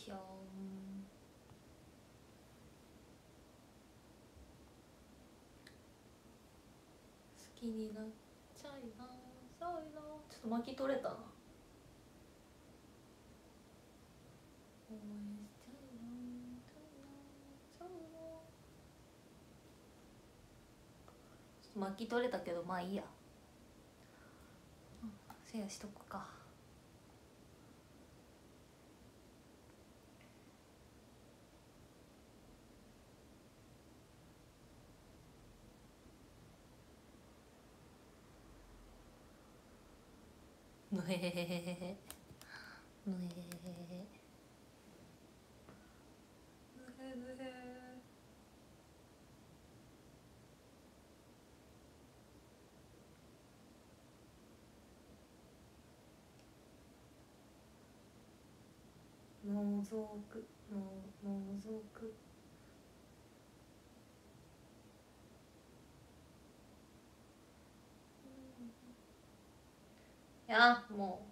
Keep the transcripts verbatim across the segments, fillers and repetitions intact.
しょー。好きになっちゃいなさいな。ちょっと巻き取れたな。応援しちゃいなちゃいなちゃいな。ちょっと巻き取れたけどまあいいや。シェアしとくか。ぬへへへへへぬへへへへぬへぬへ。のぞくののぞく。いやも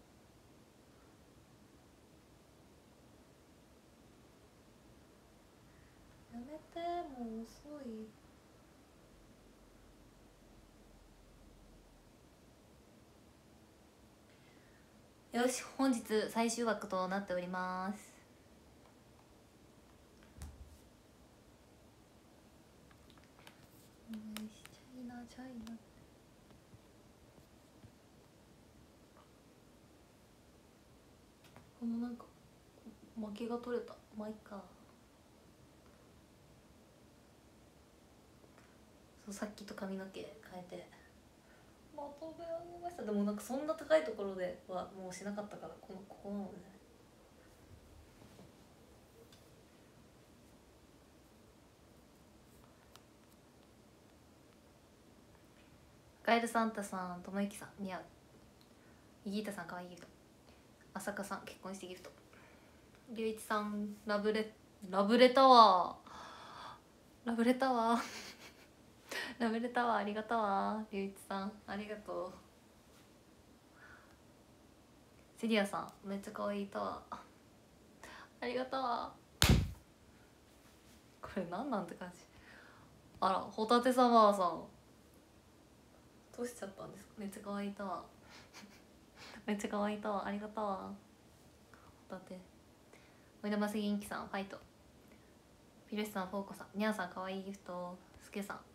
うやめて、もう遅い。よし、本日最終枠となっております。チャイナチャイナ。このなんか負けが取れた。まあいっか。そうさっきと髪の毛変えてまとめ上げました。でもなんかそんな高いところではもうしなかったから、このここなのね。ガエルサンタさん、ともゆきさん似合う。イギータさんかわいいギフト。浅香さん結婚してギフト。りゅういちさんラブレラブレタワーラブレタワーラブレタワーありがとうわ。りゅういちさんありがとう。セリアさんめっちゃ可愛いタワーありがとうわ。これなんなんて感じ。あら、ホタテサマーさんどうしちゃったんですか。めっちゃ可愛いタワーめっちゃ可愛いタワーありがとうわ。ホタテ。おいでます元気さんファイト。ピルシさんフォーコさんニャンさん可愛いギフト。スケさん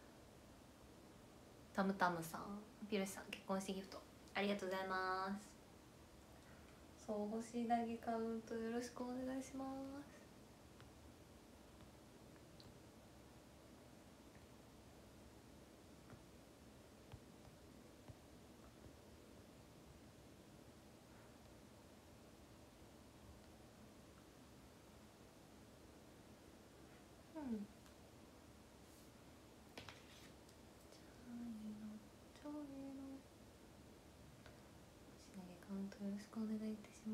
タムタムさんピルシさん結婚してギフトありがとうございます。そう星投げカウントよろしくお願いします。うんちょいのちょいの星投げカウントよろしくお願いいたします。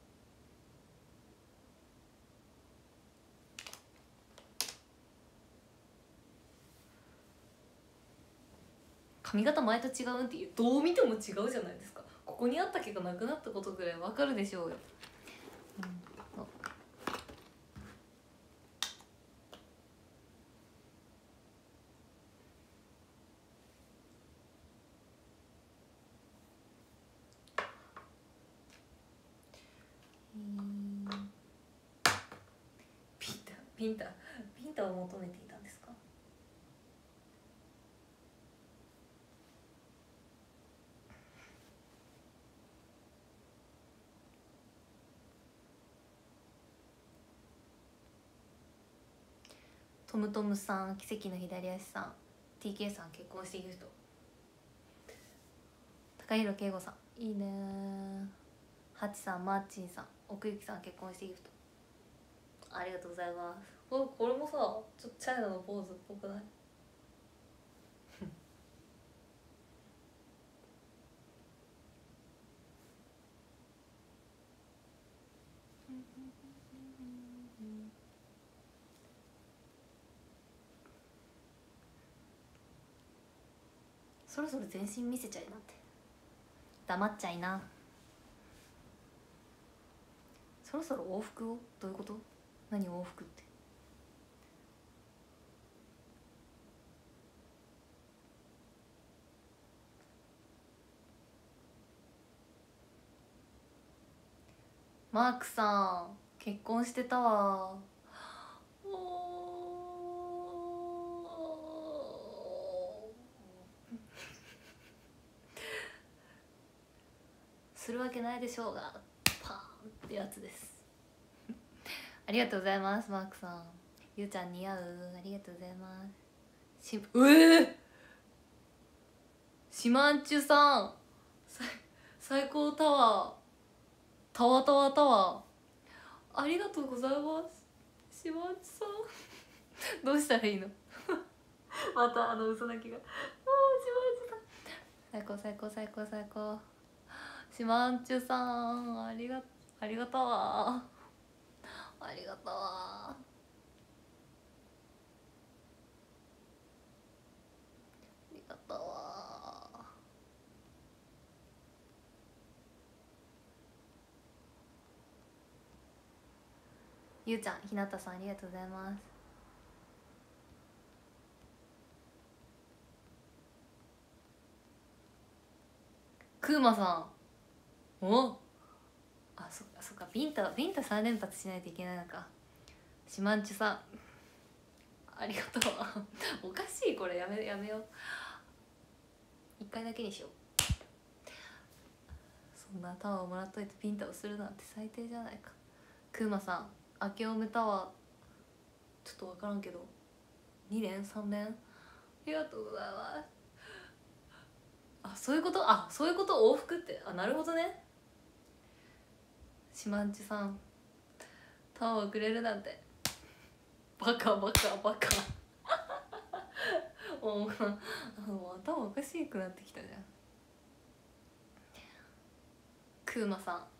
髪型前と違うんっていう、どう見ても違うじゃないですか。ここにあった毛がなくなったことぐらいわかるでしょうよ。うん、ピンタピンタピンタを求めていたんですか。トムトムさん奇跡の左足さん ティーケー さん結婚してギフト。高弘圭吾さんいいね。ハチさんマーチンさん奥行さん結婚してギフトありがとうございます。これこれもさちょっとチャイナのポーズっぽくないそろそろ全身見せちゃいなって。黙っちゃいな。 そろそろ往復をどういうこと？何往復って。マークさん結婚してたわ。するわけないでしょうがパーンってやつですありがとうございますマークさん。ゆうちゃん似合う。ありがとうございます。しえー、しまんちゅさん最高タワータワタワタワーありがとうございます。しまんちゅさんどうしたらいいのまたあの嘘泣きが。もうしまんちゅさん最高最高最高最高。しまんちゅさんありがありがとうありがとうありがとう。ゆうちゃんひなたさんありがとうございます。くうまさんおあそっかそっかビンタビンタさん連発しないといけないのか。しまんちゅさんありがとうおかしいこれやめやめよう。一回だけにしよう。そんなタワーをもらっといてビンタをするなんて最低じゃないか。くうまさん明けおめタワーちょっと分からんけどに連さん連ありがとうございます。あそういうこと。あそういうこと往復って。あなるほどね。しまんちさんタワーをくれるなんてバカバカバカもう頭おかしくなってきたじゃん。くうまさん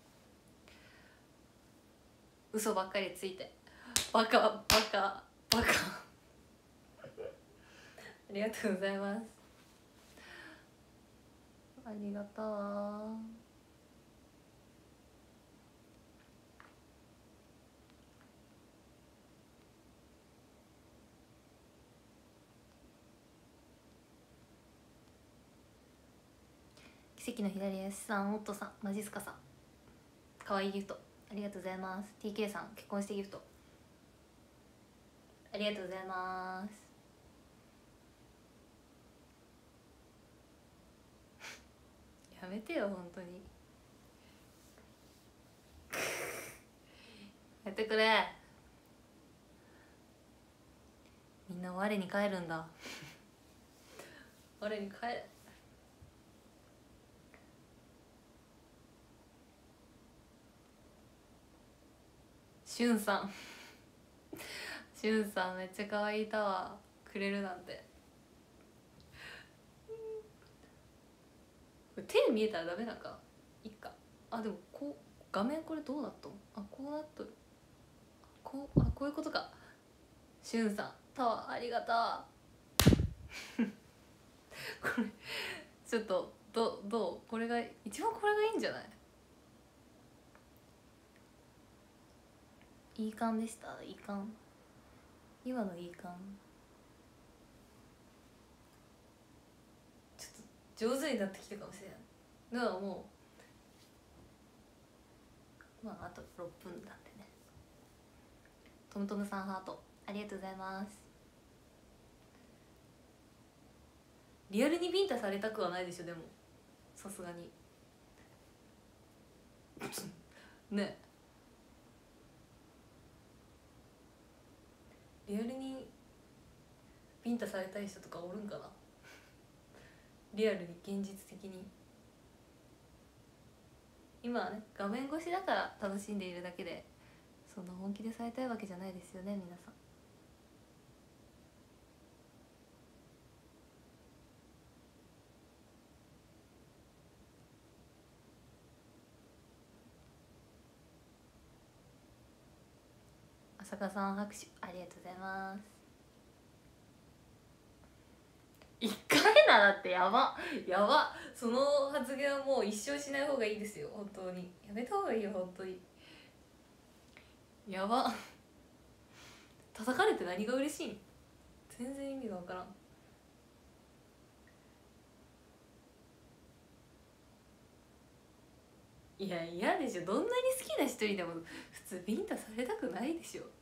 嘘ばっかりついてバカバカバカありがとうございます。ありがとう。奇跡の左足さん、オットさん、マジスカさん、かわいいギフトありがとうございます。 ティーケー さん結婚してギフトありがとうございます。やめてよ本当にやってくれ。みんな我に帰るんだ我に帰れ。しゅんさんしゅんさんめっちゃ可愛いタワーくれるなんて。手見えたらダメなんかいっか。あでもこう画面これどうなっとん。あこうなっとる。こうあこういうことか。しゅんさんタワーありがとうこれちょっとどどうこれが一番これがいいんじゃない。いい感でした。いい感今のいい感ちょっと上手になってきたかもしれない。だからもうまああとろっぷんなんでね。トムトムさんハートありがとうございます。リアルにビンタされたくはないでしょ。でもさすがにねリアルにビンタされたい人とかおるんかなリアルに現実的に。今はね画面越しだから楽しんでいるだけでそんな本気でされたいわけじゃないですよね皆さん。浅香さん拍手ありがとうございます。いっかいならってやばやば。その発言はもう一生しない方がいいですよ本当に。やめた方がいいよ本当に。 やば叩かれて何が嬉しいん？全然意味が分からん。いや嫌でしょ、どんなに好きな人にでも普通ビンタされたくないでしょ。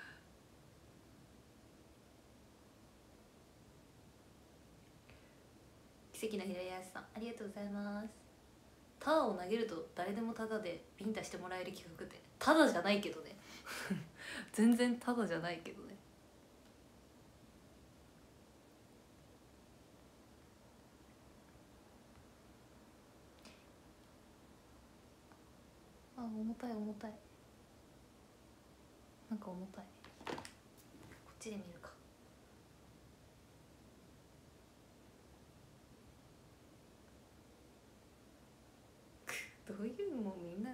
奇跡の平安さんありがとうございます。タワーを投げると誰でもタダでビンタしてもらえる企画って、タダじゃないけどね全然タダじゃないけどね。あ、重たい重たい、なんか重たい。こっちで見るか。どういう、もうみんな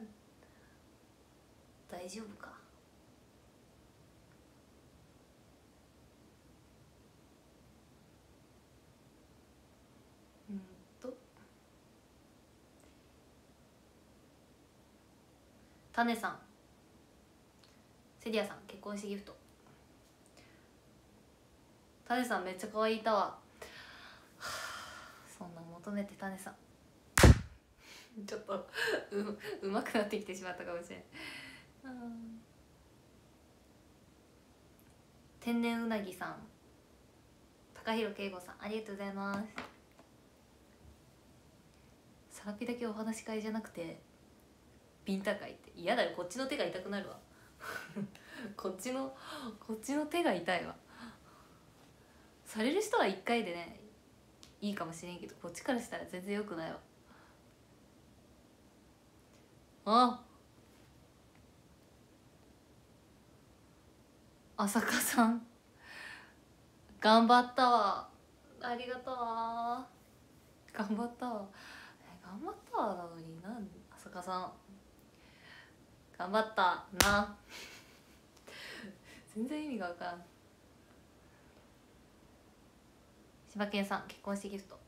大丈夫か。うんとタネさん、セリアさん結婚式ギフト。タネさんめっちゃ可愛いたわ。そんな求めてタネさんちょっと う, うまくなってきてしまったかもしれん。天然うなぎさん、高弘圭吾さんありがとうございます。サラピだけお話し会じゃなくてビンタ会って嫌だよ。こっちの手が痛くなるわこっちのこっちの手が痛いわ。される人はいっかいでねいいかもしれんけど、こっちからしたら全然よくないわ。あ、浅香さん頑張ったわ、ありがとうわ、頑張ったわ、頑張ったわなのに、なん浅香さん頑張ったな全然意味が分からん。柴犬さん結婚式ギフト。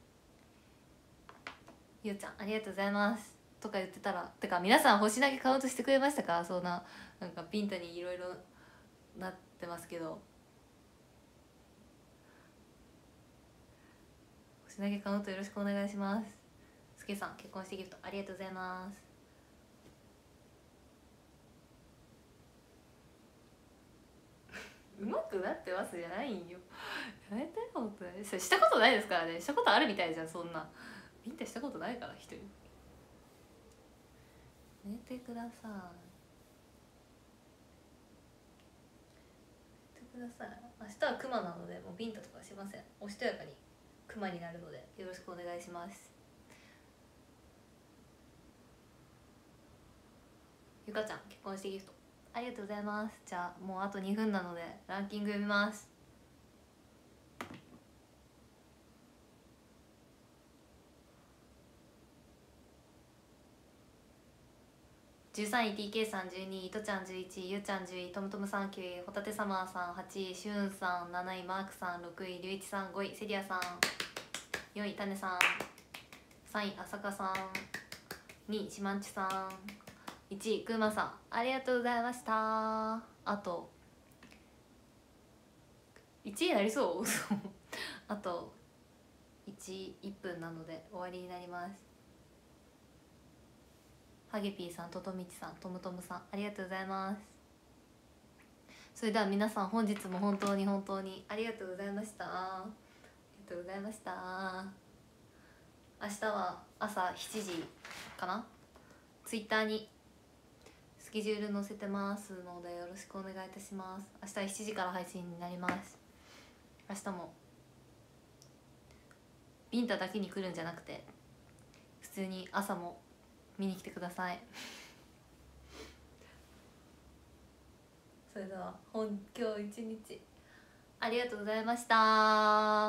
ゆうちゃんありがとうございますとか言ってたら、てか皆さん星投げカウントしてくれましたか？そんななんかピンタにいろいろなってますけど、星投げカウントよろしくお願いします。すけさん結婚式ギフトありがとうございます。うまくなってますじゃないんよ、やめてよ本当に。それしたことないですからね。したことあるみたいじゃん、そんなビンタしたことないから一人。やめてください、やめてください。明日はクマなのでもうビンタとかしません。おしとやかにクマになるのでよろしくお願いします。ゆかちゃん結婚式ギフトありがとうございます。じゃあもうあとにふんなのでランキング読みます。じゅうさんい ティーケー さん、じゅうにいいとちゃんじゅういちい、ゆうちゃんじゅうい、トムトムさんきゅうい、ホタテサマーさんはちい、しゅんさんなない、マークさんろくい、りゅういちさんごい、セリアさんよんい、タネさんさんい、浅香さんにい、しまんちさんいちい、くまさんありがとうございました。あといちいになりそうあといち、いっぷんなので終わりになります。ハゲピーさん、トトミチさん、トムトムさんありがとうございます。それでは皆さん本日も本当に本当にありがとうございました。ありがとうございました。明日は朝しちじかな、ツイッターにスケジュール載せてますのでよろしくお願いいたします。明日はしちじから配信になります。明日もビンタだけに来るんじゃなくて普通に朝も見に来てくださいそれでは本今日一日ありがとうございました。